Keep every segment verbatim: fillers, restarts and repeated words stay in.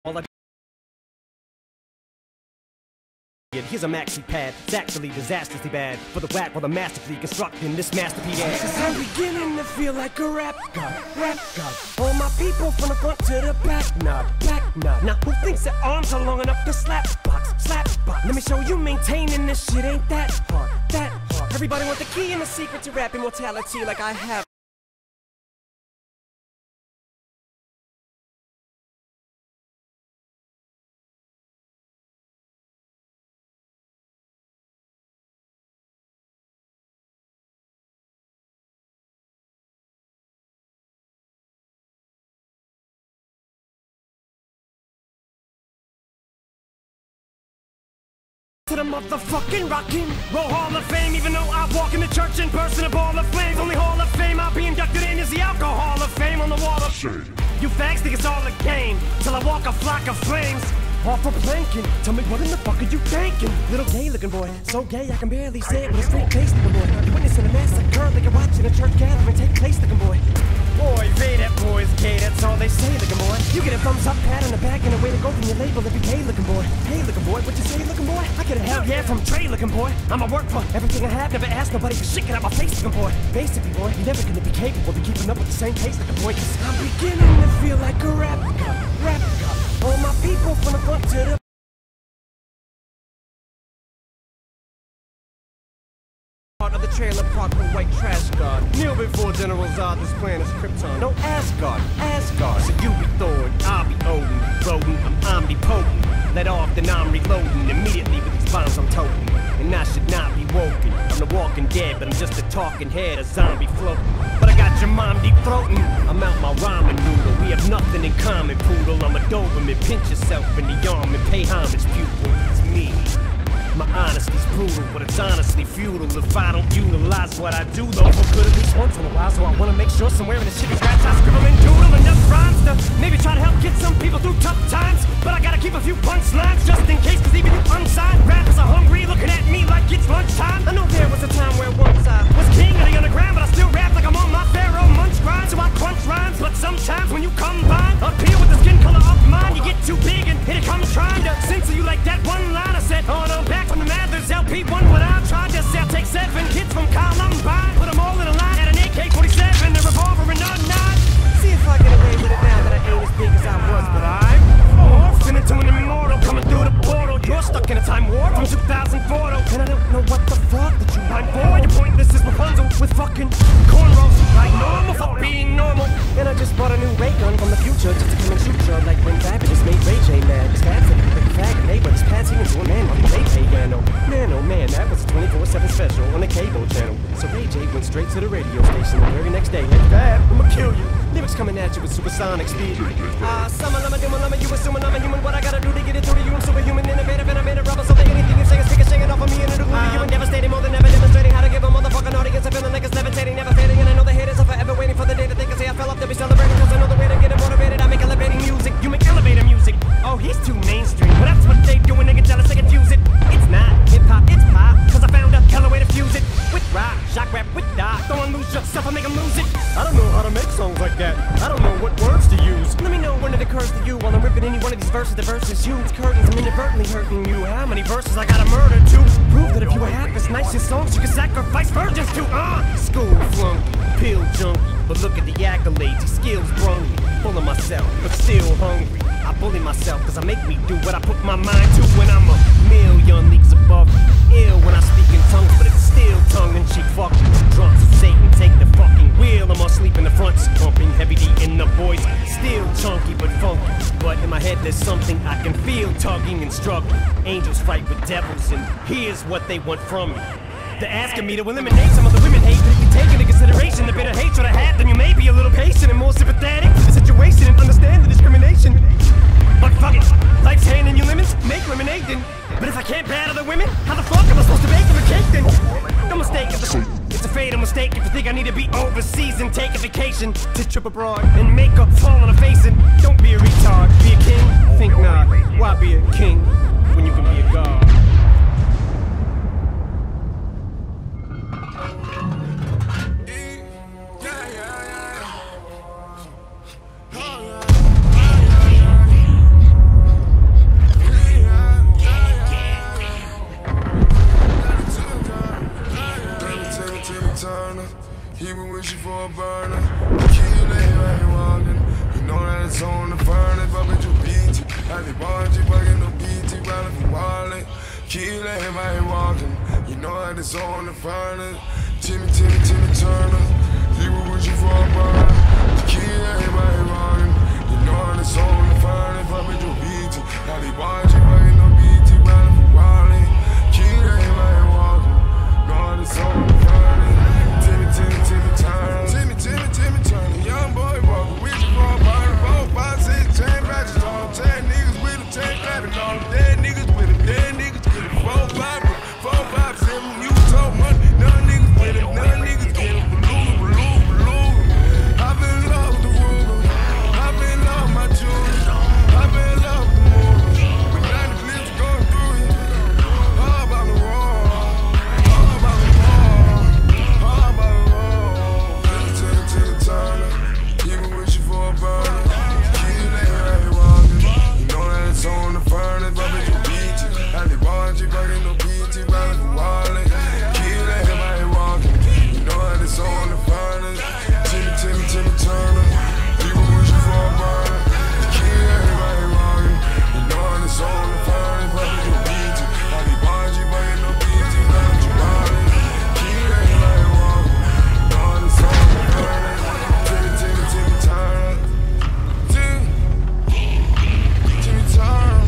All I Here's a maxi pad, it's actually disastrously bad for the whack while the masterfully constructing this masterpiece. Cause I'm beginning to feel like a rap god, rap god. All my people from the front to the back, nod, back nod. Now who thinks their arms are long enough to slap box, slap box? Let me show you maintaining this shit ain't that hard, that hard. Everybody want the key and the secret to rap immortality like I have. To the motherfucking rockin' roll Hall of Fame. Even though I walk in the church in person, a ball of flames. Only Hall of Fame I'll be inducted in is the Alcohol of Fame on the wall of shame. You fags think it's all a game till I walk a flock of flames off a planking. Tell me what in the fuck are you thinking? Little gay looking boy, so gay I can barely say it with a straight face looking boy. You're witnessing a massacre like you're watching a church gathering take place looking boy. Boy, they that boy's gay, that's all they say looking boy. You get a thumbs up, pat on the back, and a way to go from your label if you gay looking boy. Hey looking boy, what you say looking boy? I get a hell yeah from Trey looking boy. I'ma work for everything I have, never ask nobody for shit, get out my face looking boy. Basically boy, you're never gonna be capable of keeping up with the same pace looking boy. Cause I'm beginning to feel like a rap god, rap god. All my people from the front to the of the trailer park with white trash guard. Kneel before General Zod, this planet's Krypton. No Asgard, Asgard. So you be Thor, I'll be Odin. Rodent, I'm omnipotent. Let off, then I'm reloading. Immediately with these bombs I'm toting. And I should not be woken. I'm the walking dead, but I'm just a talking head, a zombie floating. But I got your mom deep throating. I'm out my ramen noodle. We have nothing in common, poodle. I'm a Doberman. Pinch yourself in the arm and pay homage, pupil. It's me. My honesty's brutal, but it's honestly futile if I don't utilize what I do, though for good at least once in a while. So I wanna make sure somewhere in the shitty scratch I scribble and doodle enough rhymes to maybe try to help get some people through tough times. But I gotta keep a few punchlines just in case, cause even you unsigned rappers are hungry, looking at me like it's lunchtime. I know there was a time where once I was king of the underground, but I still rap like I'm on my Pharaoh munch grind. So I crunch rhymes, but sometimes when you combine appeal with the skin color of mine, you get too big and here it comes trying to censor you like that one line I said. Oh no, back from the Mathers L P one, what I tried to sell. Take seven kids from Columbine, put them all in a line at an A K forty-seven, a revolver and a nine. See if I get away with it now that I ain't as big as I was, but I'm morphing into an immortal coming through the portal. You're stuck in a time warp from two thousand four, and I don't know what the fuck that you mind for. You're pointless as Rapunzel with fucking cornrows, like normal for being normal. And I just bought a new ray gun from the future just to come and shoot you like when Fabulous made Ray J mad. This fat like a faggot neighbor, this passing into a man on the Ray J piano. Man, oh man, that was a twenty-four seven special on the cable channel. So Ray J went straight to the radio station the very next day. Like that, I'ma kill you. Lyrics coming at you with supersonic speed. Ah, uh, summer, lama, dima, lama, you assuming I'm a human. What I gotta do to get it through to you? I'm superhuman, innovative, and I made a rubber. So that anything you say is take a shaking off of me and it'll glue to you and devastating. More than ever demonstrating how to give a motherfucking audience a feeling like it's levitating, never fading. And I know the haters are forever waiting for the day that they can say I fell off. They'll be celebrating cause I know the way to get it motivated. I make elevating music, you make elevator music. Oh, he's too mainstream, but that's what they do when they get jealous, they confuse it. It's not hip-hop, it's pop, cause I found a hella way to fuse it. With rock, shock rap, with dot. Don't lose yourself, I make them lose it. I don't know how to make songs like that. I don't know what words to use. Let me know when it occurs to you while I'm ripping any one of these verses. The verses huge curtains, I'm inadvertently hurting you. How many verses I gotta murder to prove that if you were half as nice as songs you can sacrifice virgins to? Uh, school flunky, pill junkie, but look at the accolades, these skills brungy. Full of myself, but still hungry. I bully myself cause I make me do what I put my mind to when I'm a million leagues above. Ill when I speak in tongues, but it's still tongue-in-cheek fucking drunk. So Satan, take the fucking wheel. I'm asleep in the front, pumping heavy D in the voice. Still chunky but funky, but in my head there's something I can feel tugging and struggling. Angels fight with devils, and here's what they want from me. They're asking me to eliminate some of the women hate, but if you take into consideration the bitter hatred I had, then you may be a little patient and more sympathetic to the situation and understand the discrimination. But fuck it, life's handing you lemons, make lemonade then. But if I can't battle the women, how the fuck am I supposed to bake them a cake then? No mistake, it's a, it's a fatal mistake if you think I need to be overseas and take a vacation to trip abroad and make a fall on a face. And don't be a retard, be a king, think not. Why be a king when you can be a god? everybody walking. You know how this on the finest. Timmy, Timmy, Timmy Turner. He was wishing for a burner. The key, everybody walking. You know how this on the finest. Papa Joe B T. How they watch it, fucking no B T. Riding for Wally. Key, everybody walking. Know how this on the finest. Timmy, Timmy, Timmy Turner. Timmy, Timmy, Timmy Turner. Young boy walking. Wishing for a burner. Four, five, six, ten batches on. Ten niggas with them, ten clapping on them. Dead niggas with them, dead niggas with them. Four, five, four, five, seven. You told money. None niggas with them, none niggas get them. Balloon, balloon, balloon. I've been in love with the world. I've been in love with my children. I've been in love with the morning. But now the blips going through it. All about the wall. All about the wall. All about the wall. Till the, till the time. Even wishing for a burner. Keep letting right walking. You know that it's on the furnace. But bitch, you beat you. I did watch you, fucking no P T. Riding for Wally. Keep letting right walking. You know that it's on the furnace. Timmy, Timmy, Timmy Turner. People wishing for a burner. Keep letting right walking. You know that it's on the furnace. But bitch, you beat you. I did watch you, fucking no P T. Riding for Wally. Keep letting right walking. You know that it's on the furnace. Timmy, Timmy, Timmy Turner. Timmy, Timmy Turner.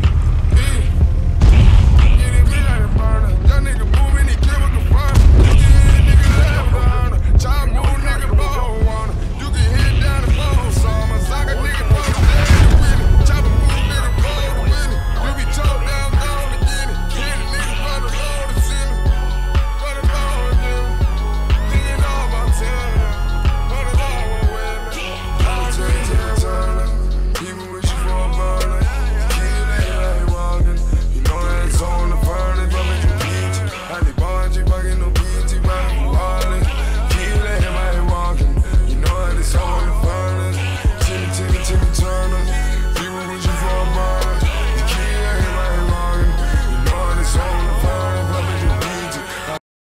Get it big like a burner. Young nigga moving, he kill with the fire. You can hit a nigga left behind her. Child move, nigga ball on her. You can hit down the phone, saw my soccer nigga post dead with it. Chopper move, nigga roll with it. You be choked down, gone to get it. Hit a nigga for the load to send it. For the load to do. Thinking all about telling them. For the load with me. I'm turning to the turner. Even wishing for a burner. Keep letting right walking. You know that it's on the furnace. But bitch, you beat you. I did watch you, fucking no P T. Riding for Wally. Keep letting right walking. You know that it's on the furnace. Timmy, Timmy, Timmy Turner. People wishing for a burner. Keep letting right walking. You know that it's on the furnace. But bitch, you beat you. I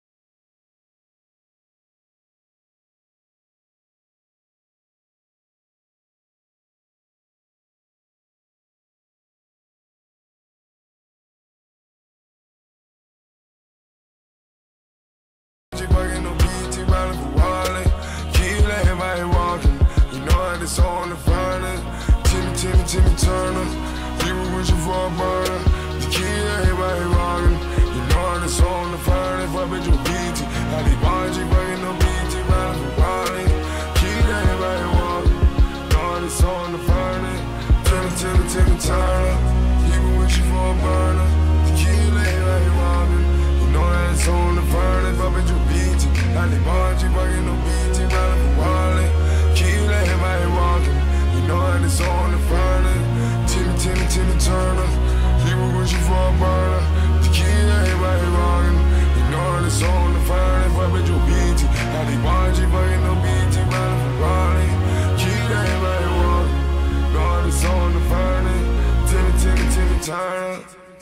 you fucking no P T. Riding for Wally. Keep letting right walking. You know that it's on the furnace. Timmy, Timmy, Timmy Turner. People wishing for a burner. The key everybody walking. You know that it's on the furnace. But bitch, you beat you. I did watch you fucking no P T. Riding for Wally. Keep everybody walking. You know that it's on the furnace. Timmy, Timmy, Timmy Turner. People wishing for a burner. The key everybody walking. You know that it's on the furnace. But bitch, you beat you. I did watch you fucking no P T. Riding for Wally. Keep everybody walking. You know that it's on the furnace. Timmy, Timmy, Timmy Turner. People wishing for a burner. The key everybody walking. You know that it's on the furnace. But bitch, you beat you. I did watch you fucking no P T. Riding for Wally. Keep everybody walking. You know that it's on the furnace. Timmy, Timmy, Timmy Turner.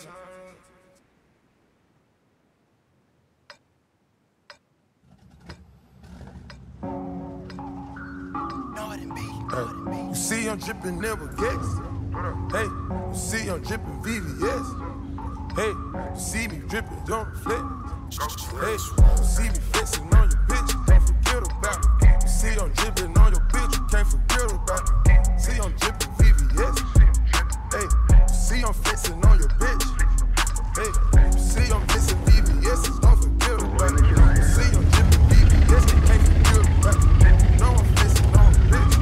Hey, you see I'm dripping never guess. Hey, you see I'm dripping V V S. Hey, you see me dripping, don't reflect. Hey, you see me flexing on your bitch, don't forget about it. You see I'm dripping on your bitch, you can't forget about it. See I'm dripping V V S. Hey, you see I'm flexing on your bitch. Hey, you see I'm flexing V V S, don't forget about it. You see I'm dripping V V S, you can't forget about it. You know I'm flexing on your bitch.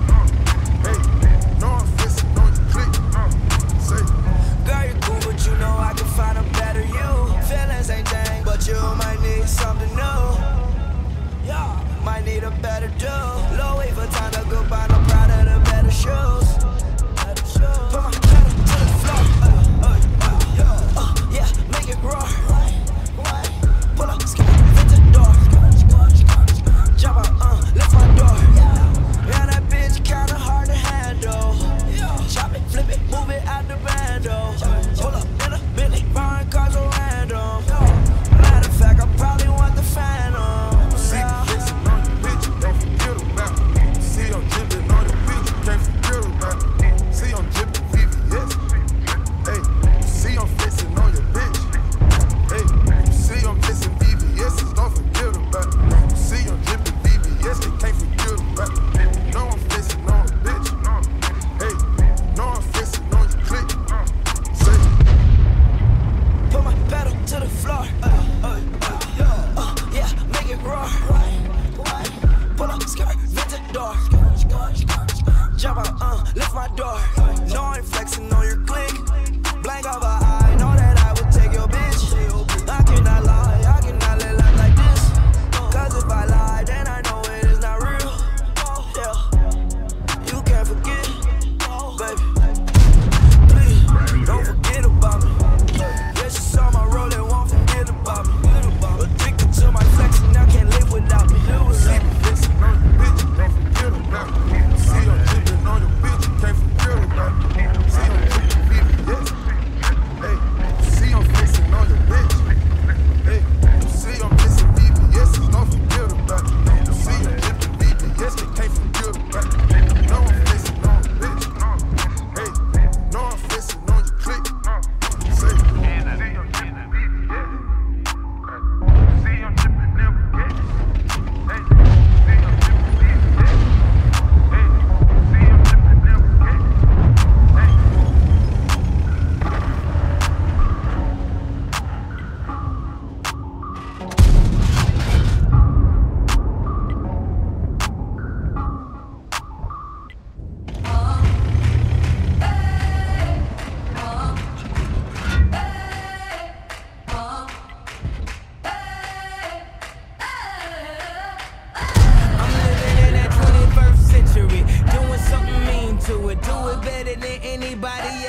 Girl, you cool, but you know I can find a better you. Feelings ain't changed, but you might need something new. Yeah, might need a better do. Low wait for time to go buy no Prada, the better shoes.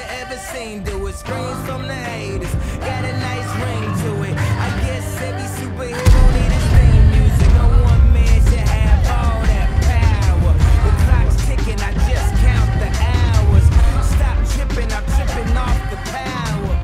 ever seen do it. Screams from the haters, got a nice ring to it. I guess every superhero need his theme music. No one man should have all that power. The clock's ticking, I just count the hours. Stop tripping, I'm tripping off the power.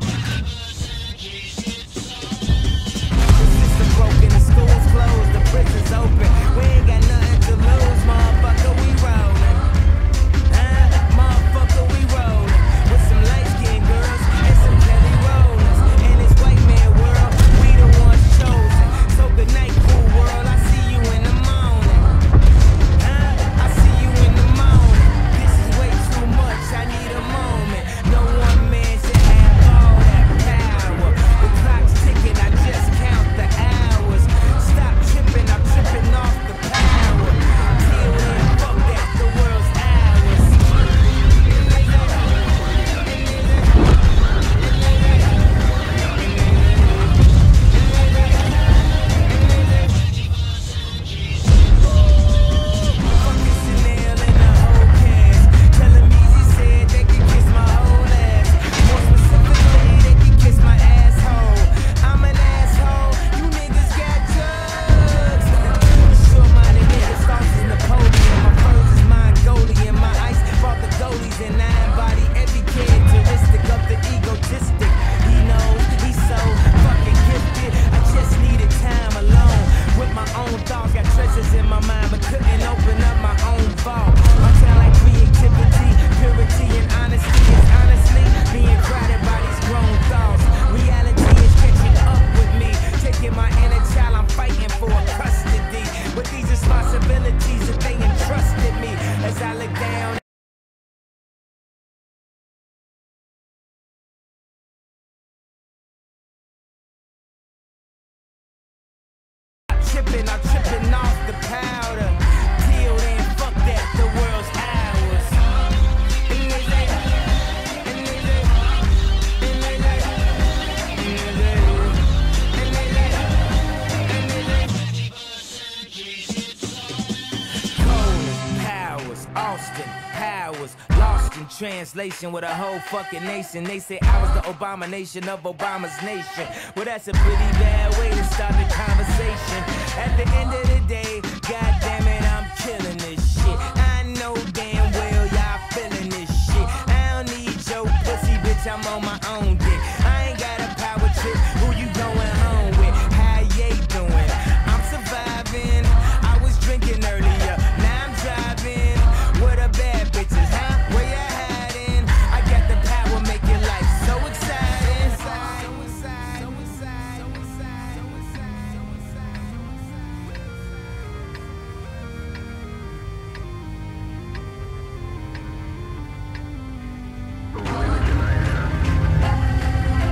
The system broken, the school's closed, the prison's open. We ain't got nothing to lose, motherfucker, we rollin'. Huh? Motherfucker, we rollin'. With some light-skinned girls and some Kelly Rollins. In this white man world, we the ones chosen. So good night, cool world, I see you in the morning. Huh? I see you in the morning. This is way too much, I need a moment. No one man should have all that power. The clock's ticking, I just count the hours. Stop tripping, I'm tripping off the power. Till then, fuck that, the world's ours. Fucking Chanel and the whole cast. Tell 'em Easy said they can kiss my whole ass. More specifically, they can kiss my asshole. I'm an asshole, you niggas got drugs. Sure-minded niggas, thoughts is Napoleon. My furs is Mongolian. My ice brought the goalies and I embody every characteristic of the egotistic. He knows he's so fucking gifted. I just needed time alone with my own thoughts. Got treasures in my mind, but couldn't open up my own vault. I sound like creativity, purity, and honesty is honestly being crowded by these grown thoughts. Reality is catching up with me, taking my inner child. I'm fighting for custody with these responsibilities that they entrusted me. As I look down. Tripping, I'm tripping off the powder. Till then, fuck that, the world's ours. And they say, and they say, and they say, and they say, and they say, Coleman, Powers, Austin, Powers, lost in translation with a whole fucking nation. They say I was the abomination of Obama's nation. Well, that's a pretty bad way to start the conversation. At the end of the day, god damn it, I'm killing this shit. I know damn well y'all feeling this shit. I don't need your pussy, bitch, I'm on my own dick. I ain't got a power trip, who you going home with? How you doing? I'm surviving. I was drinking earlier, now I'm driving. What a bad bitches, huh? Where you hiding? I got the power, making life so exciting. So exciting, so exciting, so exciting, so exciting, so exciting.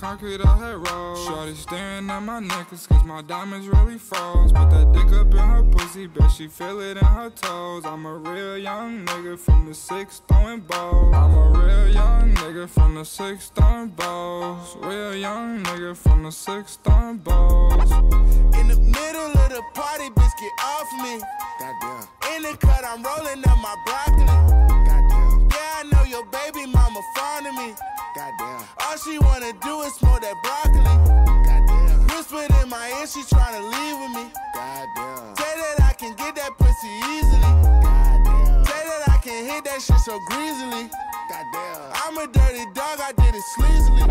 concrete I had rolled. Shorty staring at my necklace cause my diamonds really froze. Put that dick up in her pussy, bet she feel it in her toes. I'm a real young nigga from the six throwing balls. I'm a real young nigga from the six throwing balls. Real young nigga from the six throwing balls. In the middle of the party, bitch, get off me. Goddamn. In the cut, I'm rolling up my broccoli. Goddamn. Yeah, I know your baby mama fond of me. Goddamn. All she wanna do is smoke that broccoli. Goddamn. Whispered in my ear, she tryna leave with me. Goddamn. Say that I can get that pussy easily. Goddamn. Say that I can hit that shit so greasily. Goddamn. I'm a dirty dog, I did it sleazily.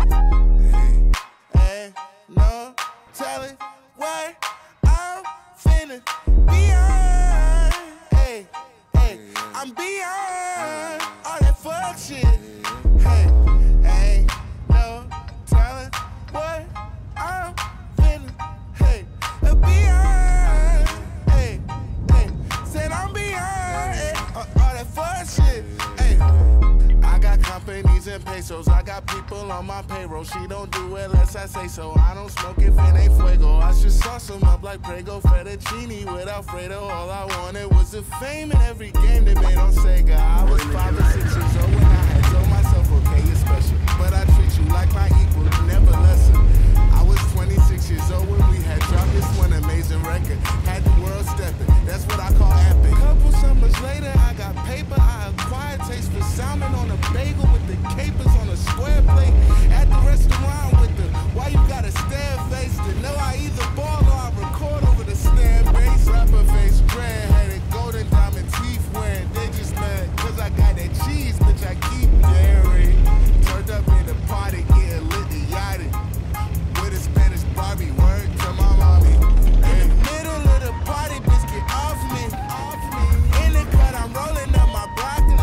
Hey, hey, no, tell it what I'm finna be on. Hey, hey, I'm beyond all that fuck shit. Hey, hey, no, tell it what I'm finna, hey, beyond. Hey, hey, said I'm beyond hey, all that fuck shit. Hey, I got companies and pesos, I got people on my payroll. She don't do it unless I say so. I don't smoke if it ain't fuego. I should sauce them up like Prego fettuccine with Alfredo. All I wanted was the fame in every game they made on Sega. I was five or six years old when I had told myself, okay, you're special, but I treat you like my equal, never lesser. I was twenty-six years old when we had dropped this one amazing record. Had the world stepping, that's what I call epic. Couple summers later, I got paper. I acquired taste for salmon on a bagel with the capers on a square plate. At the restaurant with the, why you gotta stare face? To know I either ball or I record over the stand bass. Rapper face, dread, headed, golden diamond teeth wearing. They just mad, cause I got that cheese, bitch, I keep daring. Turned up in the party, getting lit and yachting. With a Spanish Barbie, word to my mommy. In the middle of the party, bitch, get off me. In the cut, I'm rolling up my broccoli.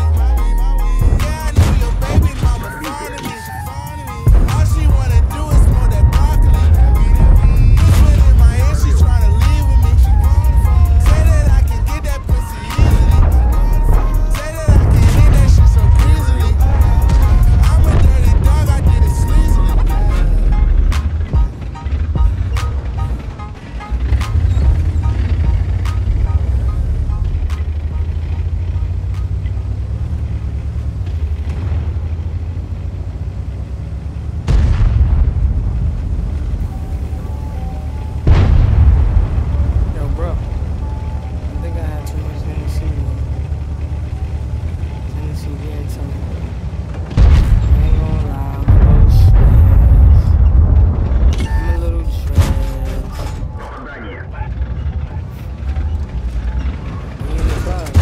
Yeah, I know your baby mama fond of me. All she wanna do is smoke that broccoli. Whispered in my ear, she tryna leave with me. Say that I can get that pussy easily. Say that I can hit that shit so greasily. I'm a dirty dog, I did it sleazily. Yo, bro. I think I had too much Tennessee. Tennessee gave to me. I ain't gonna lie, I'm a little stressed. I'm a little stressed. We in the club.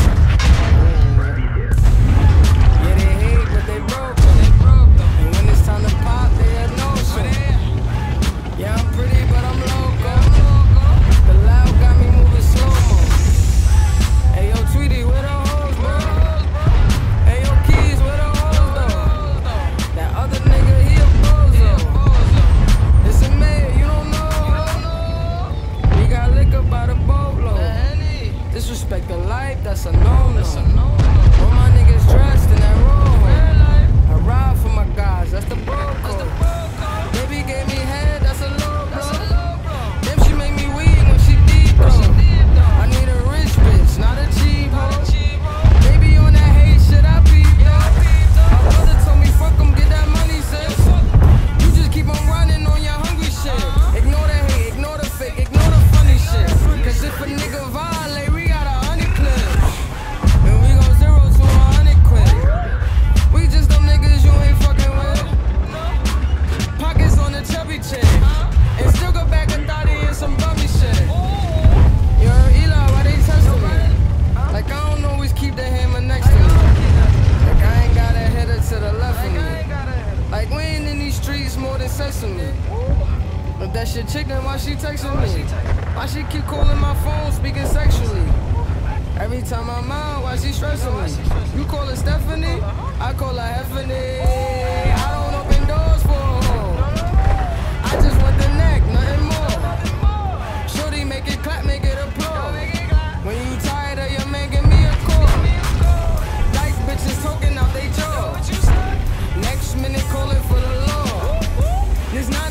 Yeah, they hate, but they broke though. And when it's time to pop, they have no show. Yeah, I'm pretty, but I'm loco. The loud got me moving slow-mo. Hey, yo, Tweety, where the hoes, bro? Hey, yo, Keys, where the hoes, though? That other nigga, he a bozo. It's a man, you don't know. We got liquor by the boatload. Disrespect the life, that's a no-no. All my niggas dressed in that robe. I ride for my guys, that's the bro code. Baby gave me head, that's a low blow. Damn, she make me weak when she deep though. I need a rich bitch, not a cheap hoe. Baby on that hate shit, I peep though. My brother told me fuck 'em, get that money, sis. You just keep on running on your hungry shit. Ignore the hate, ignore the fake, ignore the funny shit. Cause if a nigga violate, we got a hundred clips. And we go zero to a hundred quid. We just them niggas you ain't fucking with. Pockets on the chubby chick. And still go back a thotty and some bummy shit. You heard Eli, why they testing me? Like I don't always keep the hammer next to me. Like I ain't got a header to the left of me. Like we ain't in these streets more than sesame. If that shit chick, then why she texting me? Why she keep calling my phone, speaking sexually? Every time I'm out, why she stressing me? You call her Stephanie, I call her Heffany. I don't open doors for a hoe. I just want the neck, nothing more. Shorty, make it clap, make it applaud. When you tired of your man, give me a call. Like bitches talking out they jaw. Next minute calling for the law. This not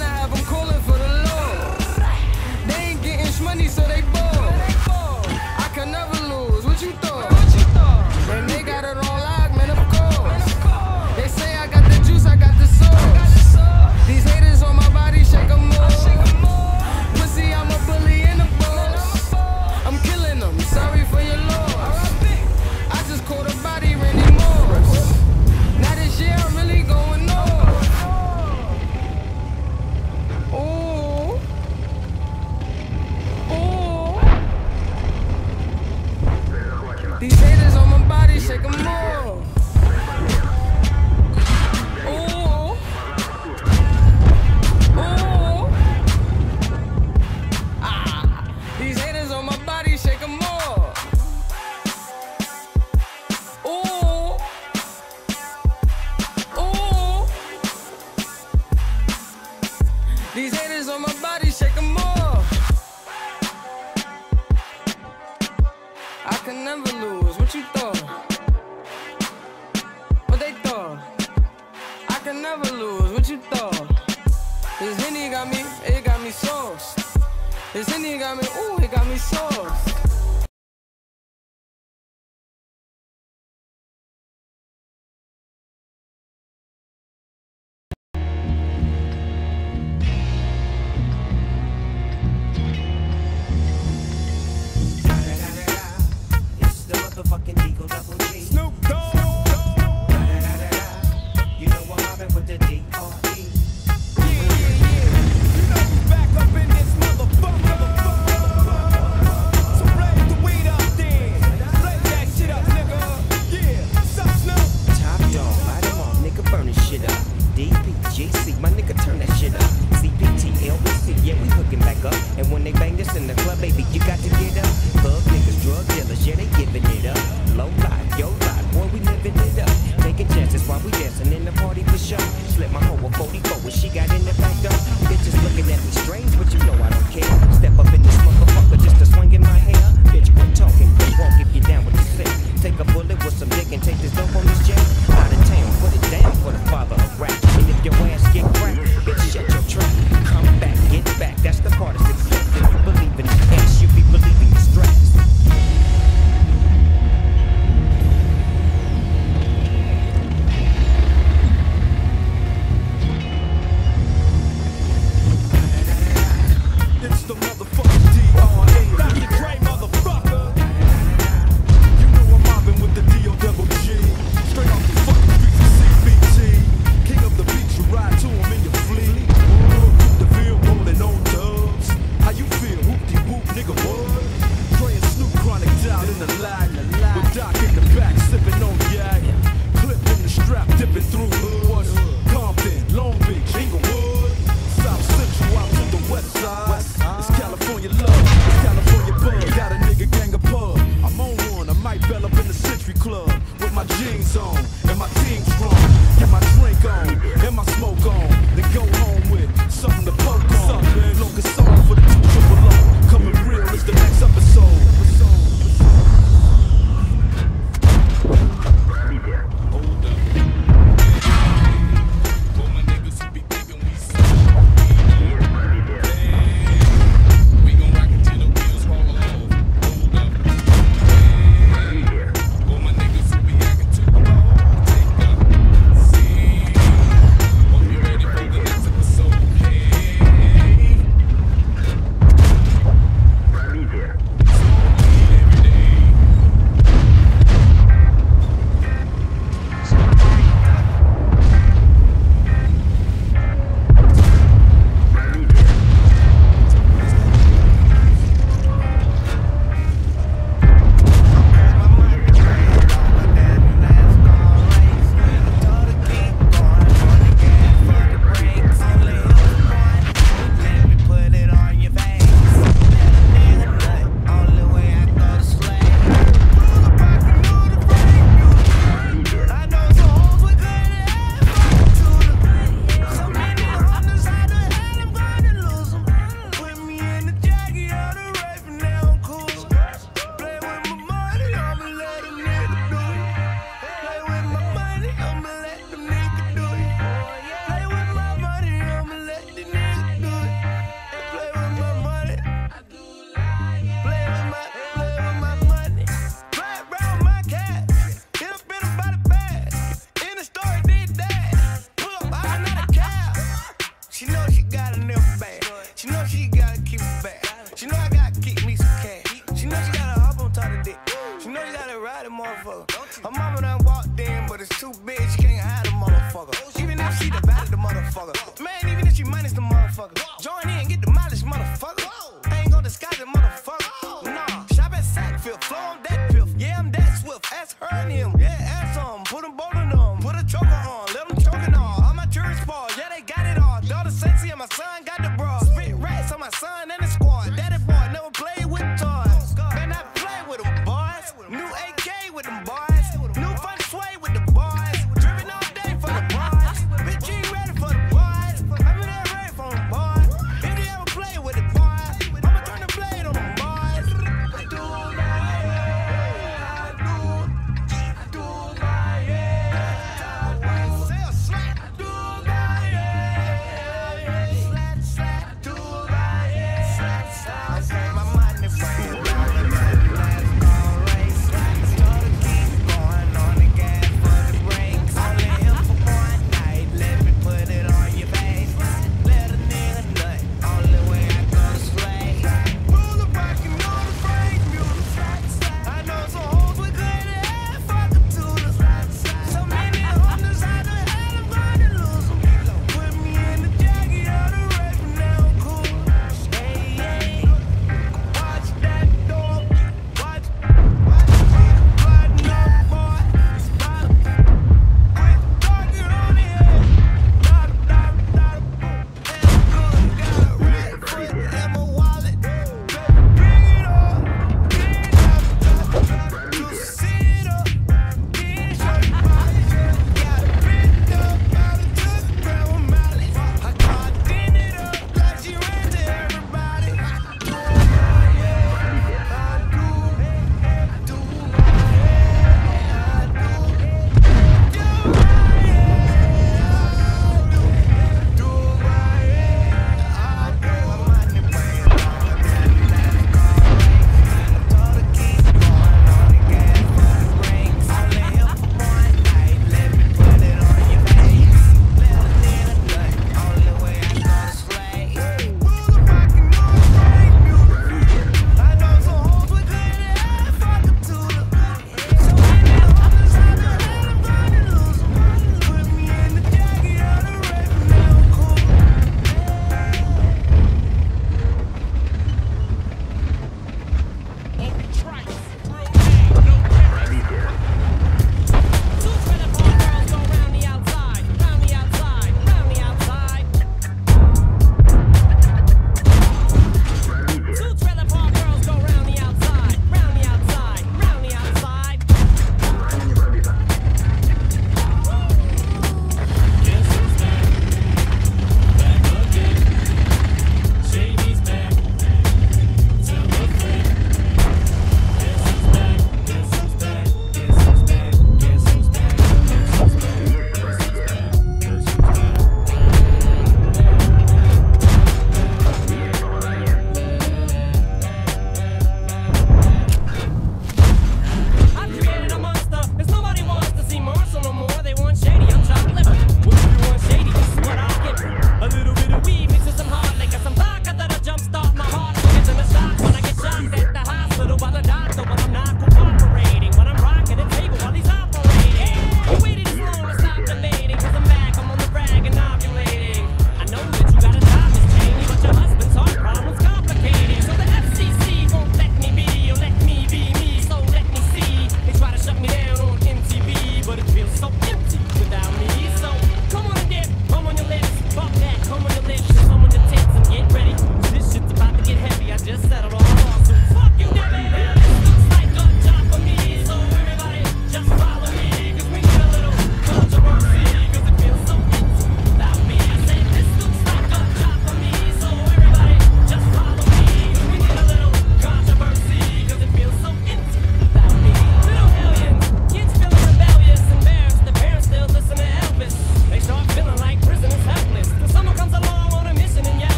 These haters on my body, shake them off. I can never lose. What you thought? What they thought? I can never lose. What you thought? This Henny got me, it got me sauce. This Henny got me, ooh, it got me sauce. It's the motherfucking Eagle Double G. Snoop Dogg. You know I'm mobbing with the D R E. Back up in this motherfucker. So blaze the weed up then. Blaze that shit up, nigga. Yeah, sup, Snoop? Top dog, light 'em off, nigga, burn this shit up. D P G C, my nigga, turn that shit up. C P T, L B C, yeah, we hooking back up. And when they bang this in the club, baby, you got to get up. Thug niggas, drug dealers, yeah, they giving it up. Low life, yo life, boy, we living it up. Taking chances while we dancing in the party for sure. Slip my hoe a forty-four when she got in the back door. Bitches looking at me strange, but you know I don't care. Step up in this motherfucker just to swing in my hair. Bitch, quit talking, quit walk if you down with the sick. Take a bullet with some dick and take this dope on this jet. Out of town, put it down for the father of rap. And if your ass get cracked, bitch, shut your trap. Come back, get back, that's the part of success. If you believe in the ass, you be believing the stress. It's the motherfucking D R E. Doctor Dre, motherfucker. You know I'm mobbing with the D O double G. Straight off the fucking streets of C B T. King of the beach, you ride to him in your fleet. The field rolling on dubs. How you feel? Whoop-de-whoop, nigga, what? Dre and Snoop Chronic down in the lag. With Doc in the back, sipping on yak. Clip in the strap, dipping through hood. Compton, Long Beach, Inglewood. South Central out to the west side. It's California love, it's California bug. Got a nigga gang of pub. I'm on one, I might bell up in the Century Club. With my jeans on, and my team strong. Get my drink on, and my smoke on. Then go home with something to poke on. Locust song for the two triple O. Coming real is the next episode. Hold up. For my niggas who be thinking we so we gon' rock it till the wheels fall off. Hold up. For my niggas who be acting too raw. Take a seat. Hope you ready for the next episode. Hey. Every day. Her mama done walked in, but it's too big, she can't hide the motherfucker. Even if she the bad the motherfucker. Man, even if she minus the motherfucker. Join in, get the mileage, motherfucker. I ain't gonna disguise it, motherfucker. Nah, shop at Sackfield, flow on that piff. Yeah, I'm that swift, ask her and him. Yeah, ask him, put them both on them. Put a choker on, let them choke it all. All my tourists fall, yeah, they got it all. Daughter sexy and my son got the bra. Spit rats on my son and the squad. Daddy boy never played with toys. Man, I play with them boys. New A K with them boys. New fun sway with the boys. Driven all day for the boys. Bitch, you ain't ready for the boys. I'm in that ready for the boys.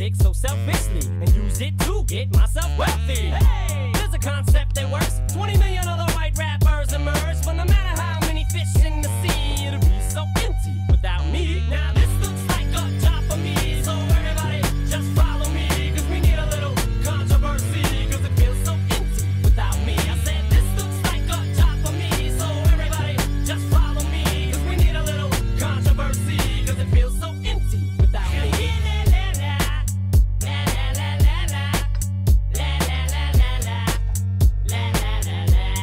music so selfishly and use it to get myself wealthy. Hey, there's a concept that works. twenty million other white rappers emerge, but no matter how many fish in the sea, it'll be so empty without me. Now this looks like a job for me, so everybody just follow me, cause we need a little controversy, cause it feels so empty without me. I said this looks like a job for me, so everybody just follow me, cause we need a little controversy, cause it feels so empty without me. La la la la la, la la la la la, la la la la.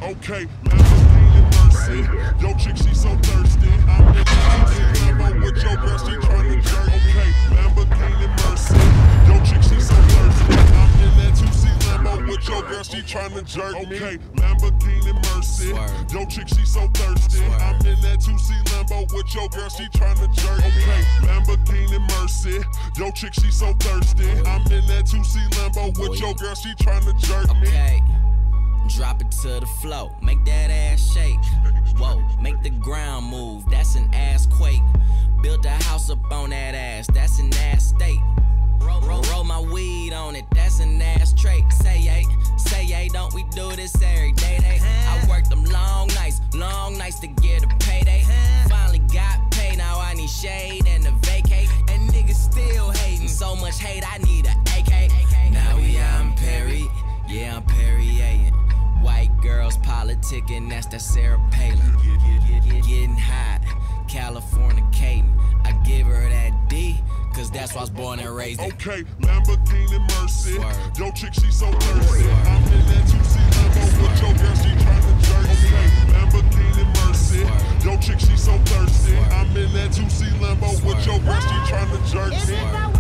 Okay, Lamborghini Mercy. Yo, chick, she so thirsty. I'm in that Lambo with your girl, she tryna jerk. Okay, Lamborghini Mercy. Yo, chick, she so thirsty. I'm in that two C Lambo with your girl, she tryna jerk. Okay, Lamborghini Mercy. Yo, chick, she so thirsty. I'm in that two C Lambo with your girl, she tryna jerk. Okay, Lamborghini Mercy. Yo, chick, she so thirsty. I'm in that two C Lambo with your girl, she tryna jerk me. Okay. Drop it to the floor, make that ass shake. Whoa, make the ground move, that's an ass quake. Built a house up on that ass, that's an ass state. Roll, roll, roll my weed on it, that's an ass trait. Say yay, say yay, don't we do this every day? Day. I worked them long nights, long nights to get a payday. Finally got paid, now I need shade and a vacate. And niggas still hating, so much hate, I need a A K. Now we out in Perry, yeah, I'm Perrier. White girls politicking, that's that Sarah Palin. Getting hot, Californicating. I give her that D, cause that's why I was born and raised in. Okay, Lamborghini Mercy. Yo, chick, she so thirsty. I'm in that two C Lambo with your girl, she tryna jerk. Okay, Lamborghini Mercy. Yo, chick, she so thirsty. I'm in that two C Lambo with your girl, she tryna jerk me.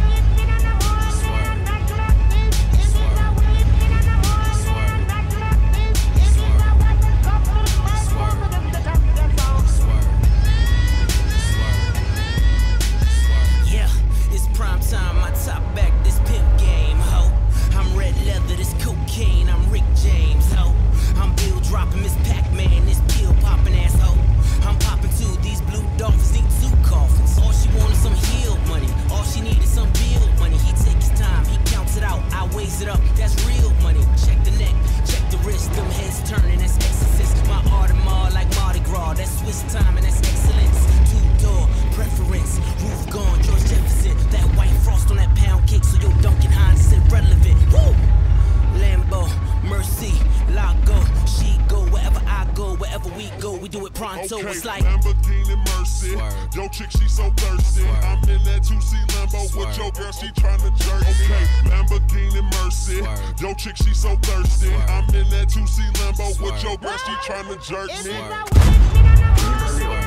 Time, my top back, this pimp game, ho. I'm red leather, this cocaine, I'm Rick James, ho. I'm bill dropping, Miss Pac-Man, this pill popping asshole. I'm popping too, these blue dolphins need two coffins. All she wanted some heel money, all she needed some bill money. He takes his time, he counts it out, I weighs it up, that's real money. Check the neck, check the wrist, them heads turning, that's exorcist. My Audemars like Mardi Gras, that's Swiss time and that's excellence. Two-door preference, roof gone, George Jefferson. That white frost on that pound cake, so your Duncan Hines is irrelevant. Woo! Lambo, Mercy, Lago, she go wherever I go, wherever we go, we do it pronto. Okay, it's like Lamborghini Mercy. Swerve. Yo, chick, she so thirsty. Swerve. I'm in that two C Lambo Swerve. With your girl, she tryna jerk. Okay, Lamborghini Mercy. Swerve. Yo, chick, she so thirsty. Swerve. I'm in that two C Lambo Swerve. With your girl, she tryna jerk me. Swerve.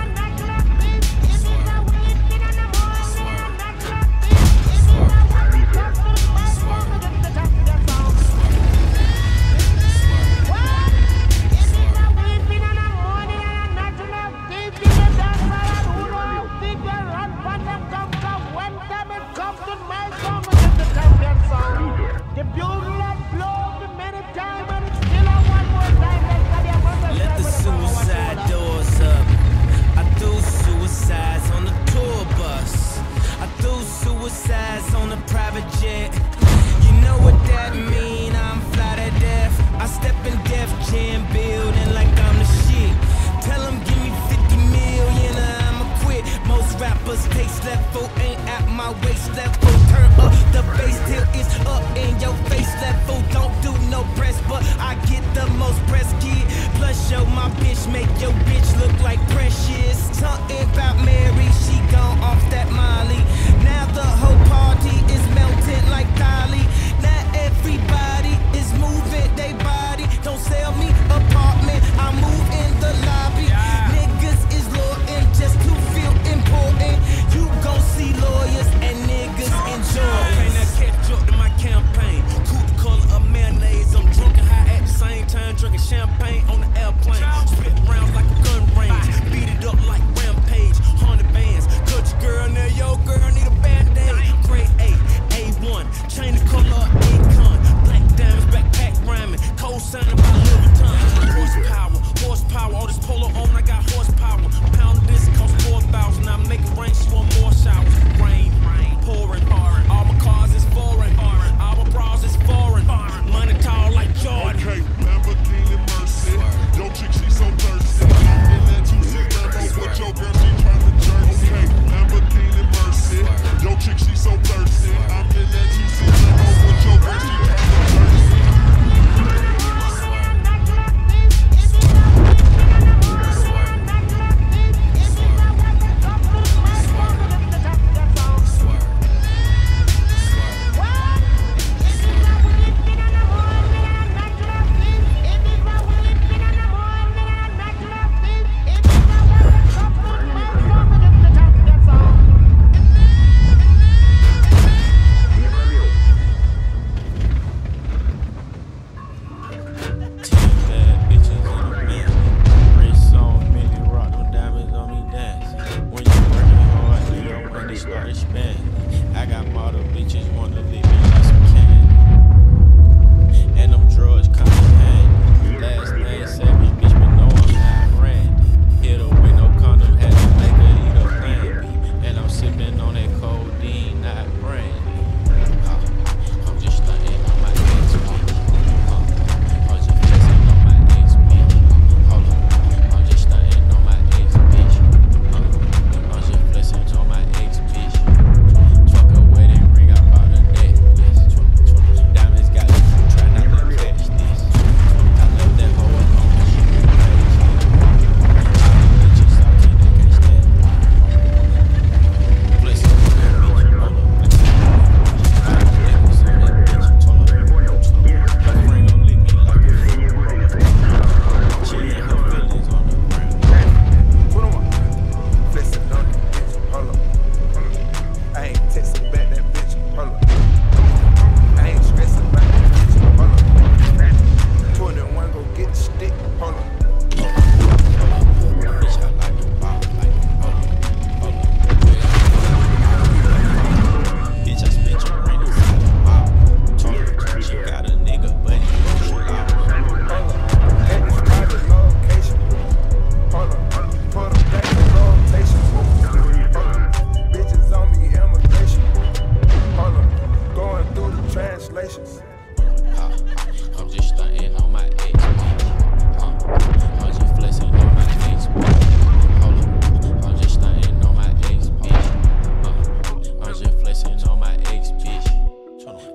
Let the suicide doors up. I do suicides on the tour bus. I do suicides on a private jet. You know what that mean? I'm fly to death. I step in Def Jam building like I'm the shit. Tell them give me fifty million or I'ma quit. Most rappers taste level ain't at my waist level. Turn up the bass till it's up in your face level. Don't do no press, but I get the most press, kid. Plus show my bitch make your bitch look like Precious. Something about Mary, she gone off that Molly. Now the whole party is melting like Dolly. Not everybody is moving they body. Don't sell me apartment, I move in the lobby. Yeah. Niggas is loyal just to feel important. You gon' see lawyers and niggas enjoy. Okay, now catch up to my campaign. Coupe color of mayonnaise. I'm drunk and high at the same time, drinking champagne on the airplane. Spit rounds like a gun range, beat it up like Rampage. one hundred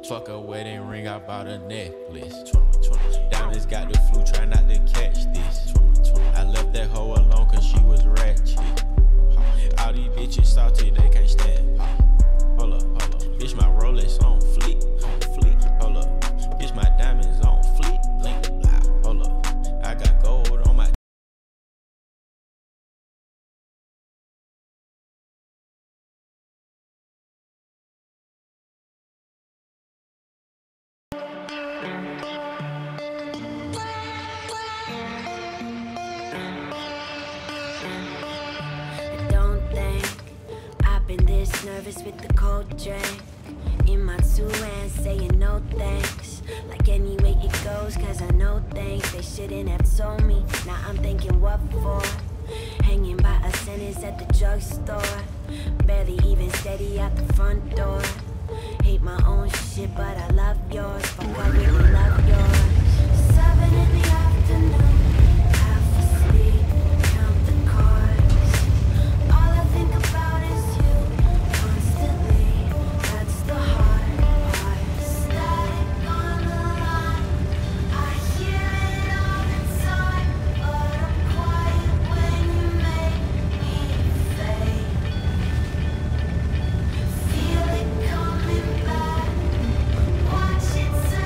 Fuck a wedding ring, I bought a necklace. Diamonds got the flu, try not to catch this. I left that hoe alone cause she was ratchet. All these bitches salty, they can't stand. Hold up, hold up. Bitch, my Rolex on fleek. Fleek. Hold up. Bitch, my diamonds on fleek. Hold up. I got gold on my. Nervous with the cold drink in my two hands, saying no thanks. Like any way it goes, cause I know things they shouldn't have told me. Now I'm thinking what for? Hanging by a sentence at the drugstore, barely even steady out the front door. Hate my own shit, but I love yours. Fuck, I really love yours. Seven in the afternoon, half asleep, count the cards. All I think about is you. That's the hard part. Static on the line. I hear it all the time, but I'm quiet when you make me fade. Feel it coming back. Watch it.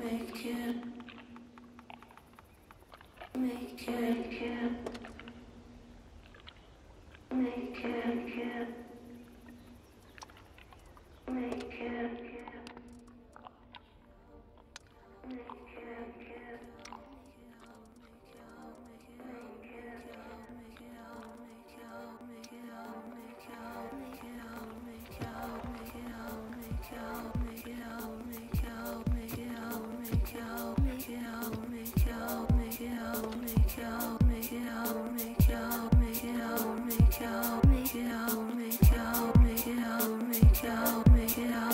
Make it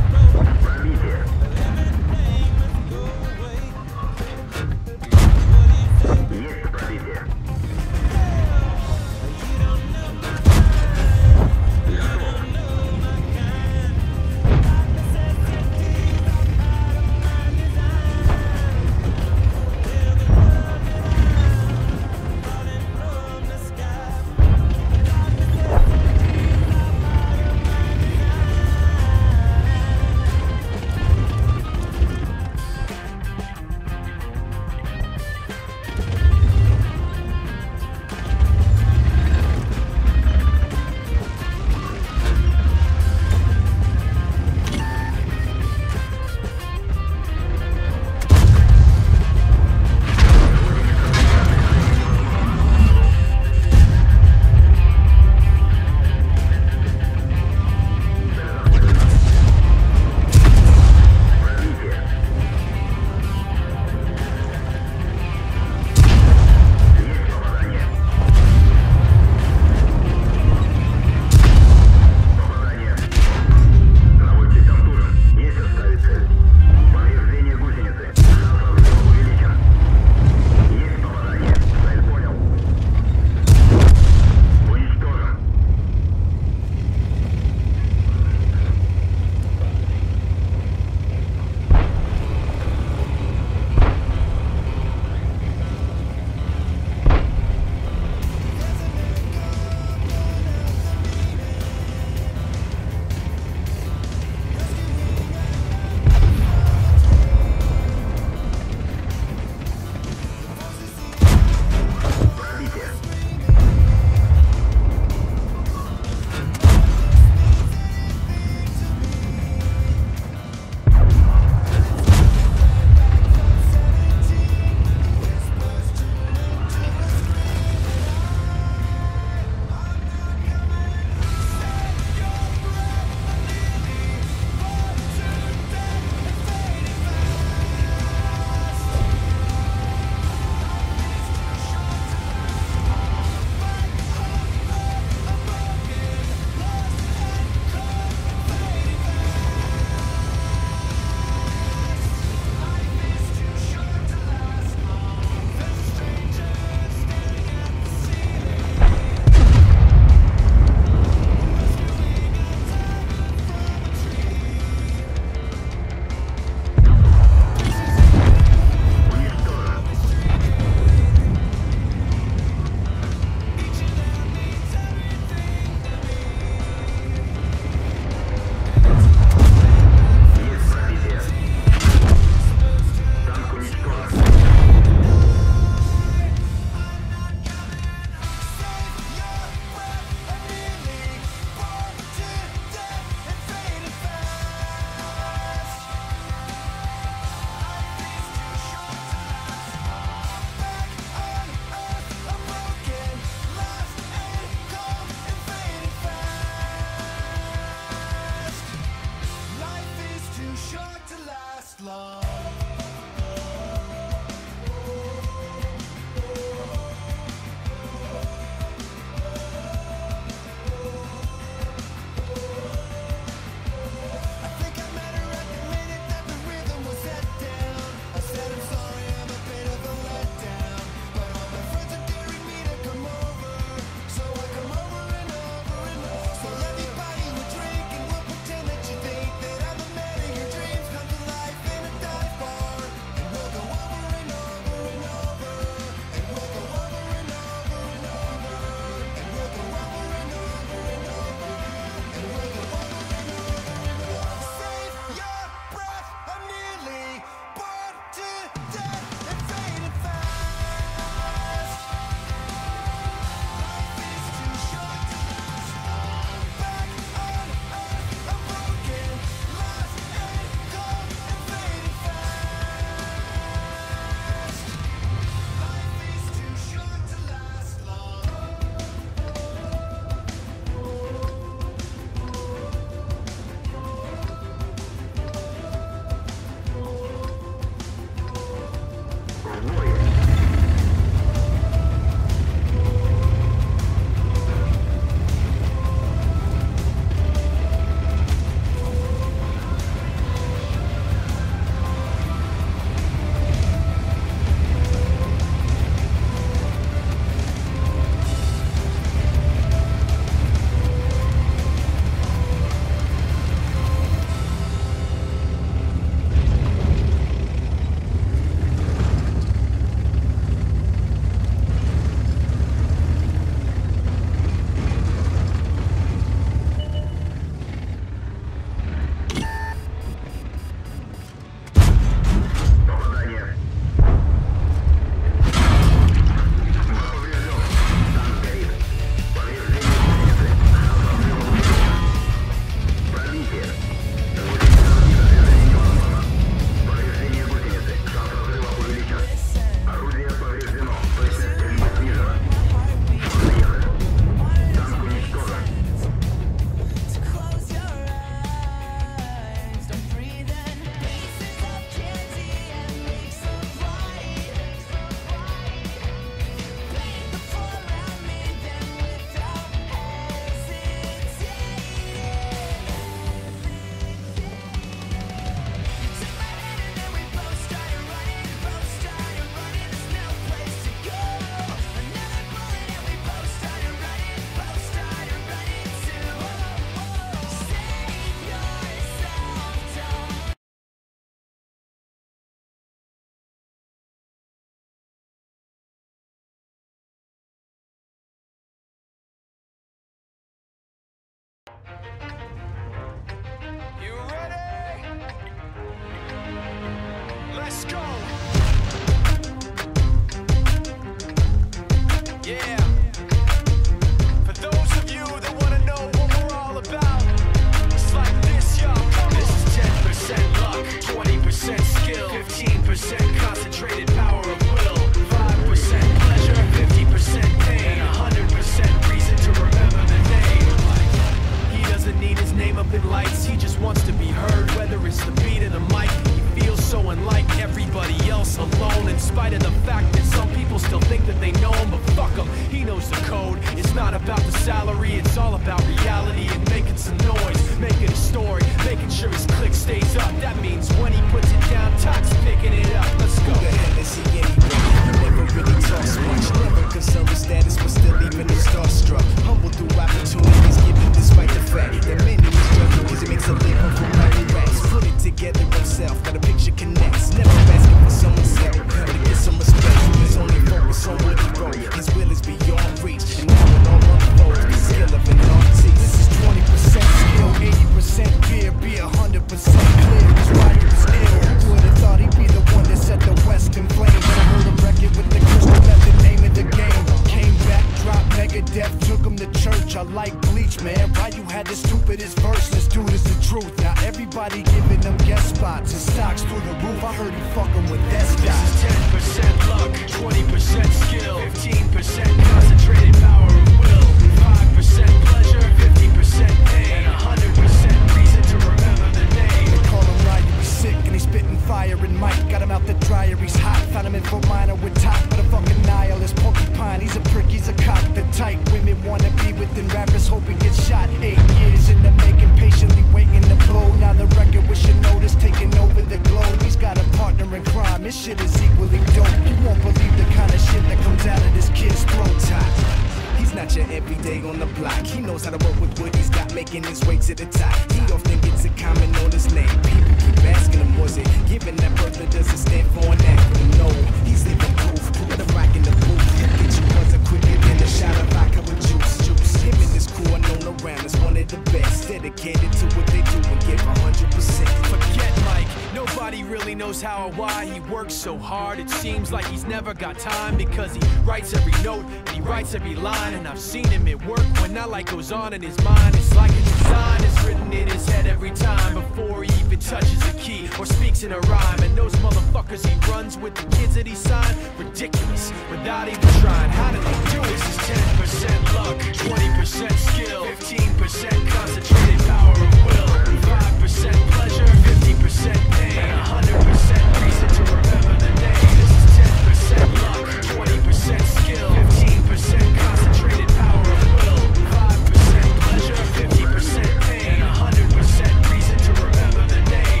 Whether it's the beat of the mic, he feels so unlike everybody else, alone, in spite of the fact that some people still think that they know him, but fuck him, he knows the code. It's not about the salary, it's all about reality and making some noise, making a story, making sure his click stays up. That means when he puts it down, Tox picking it up. Let's go. Who the hell is he anyway? He never really talks much, never concerned with status, but still even is starstruck. Humble through opportunities given despite the fact that many struggle because he makes a living from writing raps. Put it together himself, got a picture connects. Never asking for someone's help, to get some respect. He's only focused on what he wrote. His will is beyond reach, and now it all unfolds. The skill of an artist. This is twenty percent skill, eighty percent fear, be one hundred percent clear. His writer is ill. Who would have thought he'd be the one that set the West in flames? I heard him record with the crystal, that's the name of the game. Came back, dropped Megadeth, took him to church. I like Bleach, man. Why you had the stupidest verse? This dude is the truth. Now everybody giving them guest spots and stocks through the roof. I heard he fucking with that This guy. is ten percent luck, twenty percent skill, fifteen percent concentrated power of will, five percent pleasure, fifty percent pain, and one hundred percent reason to remember the name. They call him Ryan, he's sick and he's spitting fire. And Mike got him out the dryer, he's hot. Found him in Fort Minor with top, but a fucking nihilist. Porcupine, he's a prick, he's a cock. The type women wanna be within rappers, hope he gets shot. Eight years in the making, patiently waiting to blow. Now the record with your notice taking over the globe. He's got a partner in crime, his shit is equally dope. You won't believe the kind of shit that comes out of this kid's throat. Top. He's not your everyday on the block. He knows how to work with what he's got, making his way to the top. He often gets a comment on his name. People keep asking him, was it given that birth or does it stand for an acronym? No, he's leaving proof. Let him rock in the booth. Get you buzzer quicker than a shot of vodka with juice. Juice. Him and his crew are known around as one of the best. Dedicated to what they do and give one hundred percent. Forget Mike, nobody really knows how or why he works so hard. It seems like he's never got time because he writes every note and he writes every line. And I've seen him at work when that light goes on in his mind. It's like a design is written in his head every time before he even touches a key or speaks in a rhyme. And those motherfuckers he runs with, the kids that he signed, ridiculous, without even trying. How did they do it? This is ten percent luck, twenty percent skill, fifteen percent concentrated power of will, five percent pleasure, fifty percent pain, and one hundred percent reason to remember the name. This is ten percent luck, twenty percent skill, fifteen percent concentrated power of will, five percent pleasure, fifty percent pain, and one hundred percent reason to remember the name.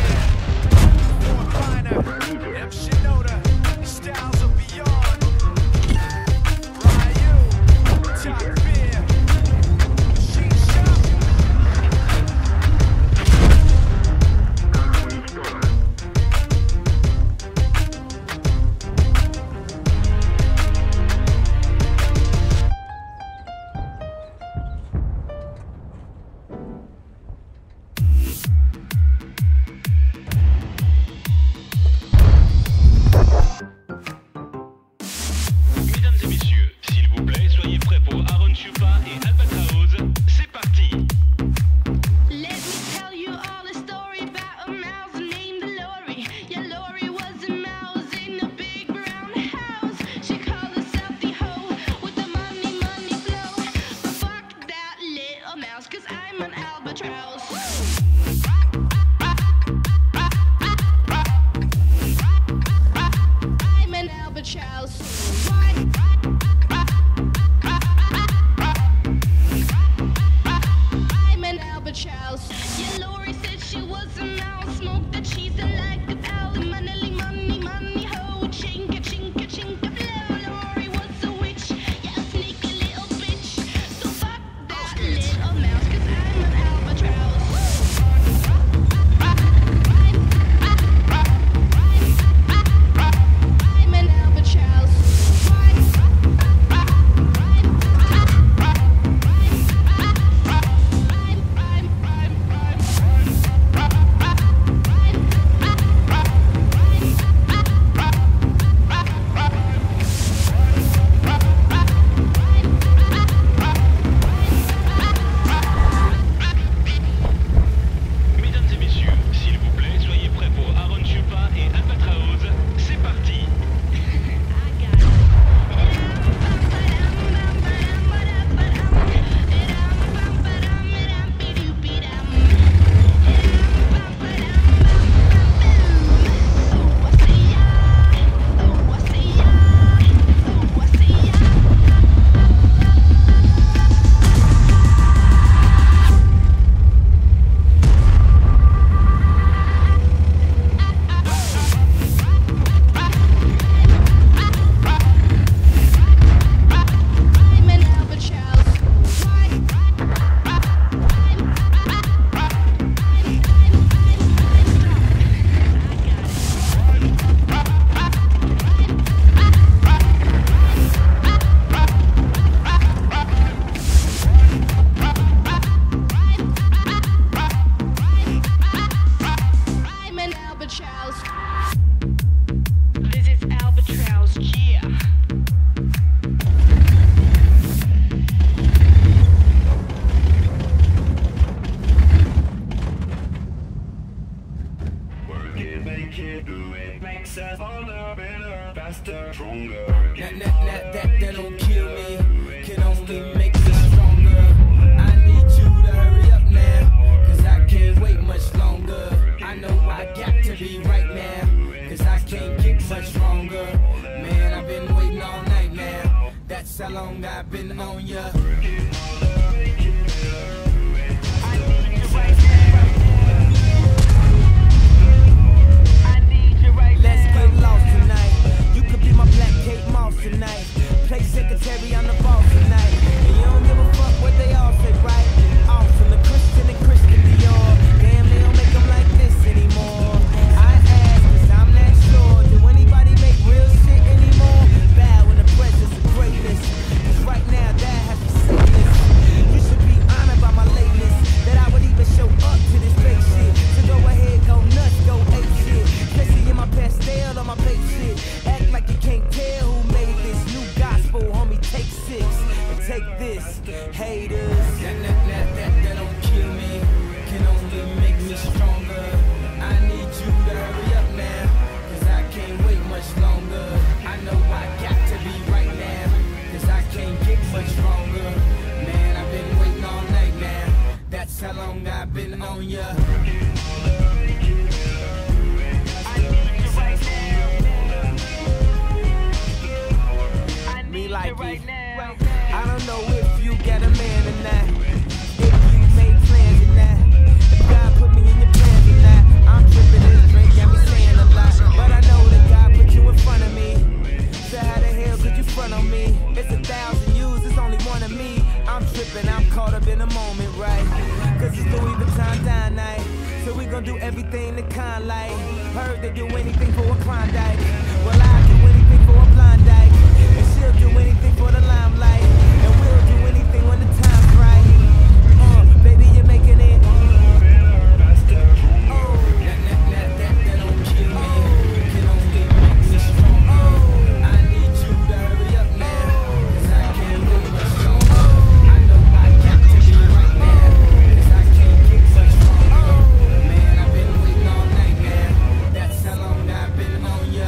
Fort Minor, M. Shinoda, styles of beyond. Ryu, top beer, sheet shop. work it, make it, do it, makes us harder, better, faster, stronger. That, that, that, that, that don't kill me, can only make me stronger. I need you to hurry up now, cause I can't wait much longer. I know I got to be right now, cause I can't get much stronger. Man, I've been waiting all night now, that's how long I've been on ya. Let's get lost tonight. You could be my black Kate Moss tonight. Play secretary on the boss tonight. And you don't give a fuck what they all say, right? Awesome, the Christian and Christian Dior. Damn, they don't make them like this anymore. I ask, cause I'm not sure. Do anybody make real shit anymore? Bow in the presence of greatness. Cause right now, that has to say this. You should be honored by my lateness. That I would even show up to this fake shit. So go ahead, go nuts, go ape shit. Especially in my pastel on my fake shit. Act like you can't tell who made this new gospel, homie. Take six and take this, haters. That, that, that, that, that don't kill me, can only make me stronger. I need you to hurry up now, cause I can't wait much longer. I know I got to be right now, cause I can't get much stronger. Man, I've been waiting all night now, that's how long I've been on ya. Me like it. I don't know if you got a man or not, if you made plans or not, if God put me in your plans or not. I'm tripping, this drink got me saying a lot, but I know that God put you in front of me. So how the hell could you front on me? It's a thousand yous, it's only one of me. I'm tripping, I'm caught up in the moment, right? Cause it's Louis Vuitton dine night, so we gon' do everything the kind like. Heard they do anything for a Klondike, well I do anything for a blind dyke. And she'll do anything for the limelight, and we'll do anything when the time's right. Uh, baby, you're making it. Oh, that, that, that, that, that don't kill me, can only make me strong. Oh, I need you to hurry up now, cause I can't wait much longer. I know I got to be right now, cause I can't get much stronger. Man, I've been waiting all night now, that's how long I've been on ya.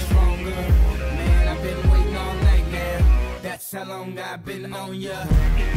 How long I've been on ya.